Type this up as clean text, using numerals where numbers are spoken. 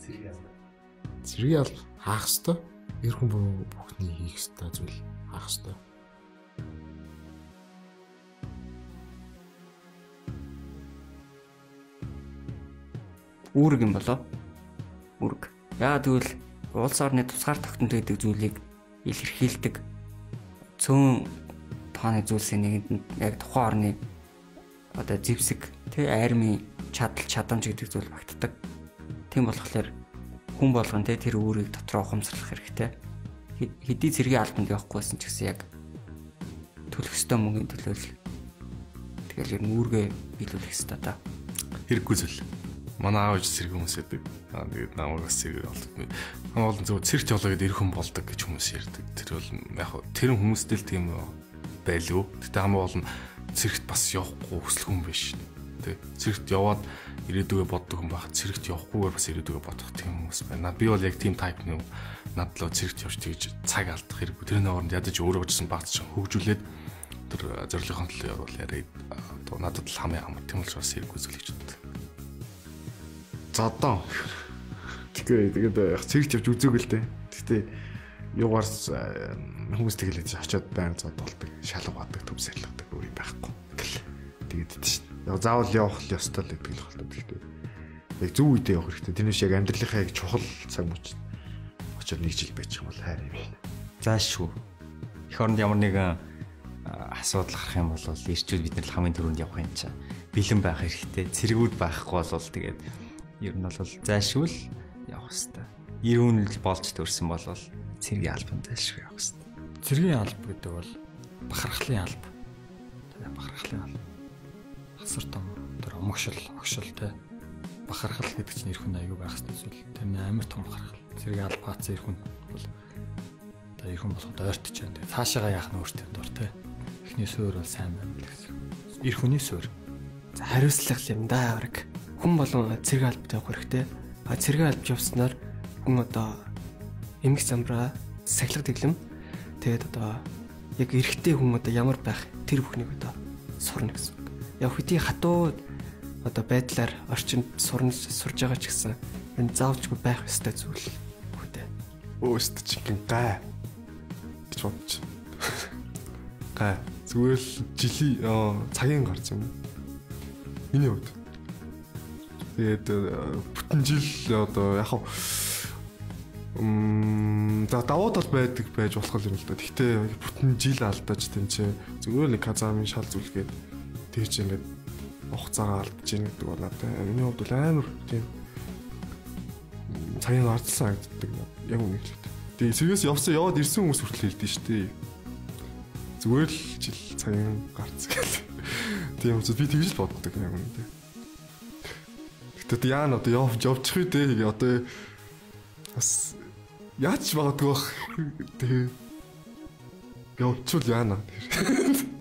Цэргийн алба хаах ёстой. Эр хүн бүхний хийх ёстой зүйл хаах ёстой. Үүрэг юм болоо. Үүрэг. Яа тэгвэл улс орны тусгаар тогтнол гэдэг зүйлийг илэрхийлдэг цөөн тооны зүйлсийн нэгэнд яг тухайн орны одоо зэвсэг армийн чадамж гэдэг зүйл багтдаг. Тийм болохоор хүн болгон тэр үүрийг дотроо ухамсарлах хэрэгтэй. Хэдий цэргийн албанд явахгүйсэн ч гэсэн яг төлөх ёстой мөнгөний төлөөл тэгэл ер нь үүргээ биелүүлэх ёстой та. Хэрэггүй зүйл. Манай аав ээж цэрэг хүмүүс байдаг. Тэгээд намайгаас цэрэг болдог. Хамгийн гол нь зөв цэрэгт явлаа гэдэг эр хүн болдог гэж хүмүүс ярьдаг. Тэр бол яг тэр хүмүүстэй л тийм байлгүй. Гэтэ хамгийн гол нь цэрэгт бас явахгүй хүсэл хүн биш. Тэ цэрэгт яваад ирээдүгөө боддог хүн байх. Цэрэгт явахгүйгээр бас ирээдүгөө бодох тийм хүмүүс байна. Би бол яг тийм тайп нэг надлаа цэрэгт явж тэгж цаг алдах хэрэггүй. Тэрний оронд ядаж өөрөө очсон багц чинь хөгжүүлээд тэр зорилгын төлөө явуул яриад одоо надад л хамгийн амар тийм л бас хэрэггүй зүйл гэж боддог. За одоо тэгээд яг цэрэгт явж үзээгүй л дээ. Гэхдээ юугаар хүмүүс тэгэлээд очиод байн зод болдог, шалга бадаг, төв сарилгадаг үе байхгүй. Тэгээд тийм. Яг заавал явах л ёстой л гэдэг л байна. Гэхдээ яг зөв үедээ явах хэрэгтэй. Тэр нь шиг амьдралынхаа яг чухал цаг мөч очиод нэг жил байж юм бол хайр юм байна. Заашгүй. Эх оронд ямар нэгэн асуудал гарах юм бол ирчүүд бид нар хамгийн түрүүнд явах юм чаа. Бэлэн байх хэрэгтэй. Цэргүүд байхгүй бол тэгээд ер нь бол заашгүй л явах хэрэгтэй. Ирүүн л болж төрсэн бол цэргийн албанд заашгүй явах хэрэгтэй. Цэргийн алба гэдэг бол бахархлын алба. Тэгээд бахархлын алба. Асар том тэр огшил те. Бахархал гэдэг чинь эр хүн аягүй байх хэрэгтэй зүйл. Тэр нь амар том бахархал. Цэргийн алба хаацсан эр хүн бол одоо эр хүн болоход ойртож байна. Тэгээд цаашаага яах нь өөртөө дор те. Эхний суурь бол сайн байна гэсэн. Эр хүний суурь. За хариуцлага юм да авраг. Хүн болон цэргийн албад явах хэрэгтэй. Цэргийн албад явснаар хүн одоо эмгэг замбраа, сахилга дэглэм тэгээд одоо яг эрэгтэй хүн одоо ямар байх тэр бүхнийг одоо сурна гэсэн. Яг хэдий хатуу одоо байдлаар орчинд сурж байгаа ч гэсэн энэ заавчгүй байх ёстой зүйл бүхтэй. Өөст чихэн гай гэж бодож. Гай. Зүгээр л жилийн цагийн гарч юм. Миний хувьд. Тэгээд бүтэн жил одоо яг даваад бол байдаг байж болох юм л да. Гэхдээ бүтэн жил алдаж тэнцээ зүгээр нэг казамын шал зүлгээд тэр чинь ингээд хугацаагаа алдаж ийн гэдэг бол надад миний хувьд бол амар тийм цагийн ардсанагддаг яг үнэ хэлээд. Тэгээ сэргээс яваад ирсэн хүмүүс хүртэл хэлдэг шүү дээ. Зүгээр л жил цагийн гарц гэл. Тийм учраас би тэгж л боддог яг үнэ. Гэтэ яа н одоо явчих үү дээ одоо бас яаж магадгүй бах тэгээ явчихвал яана.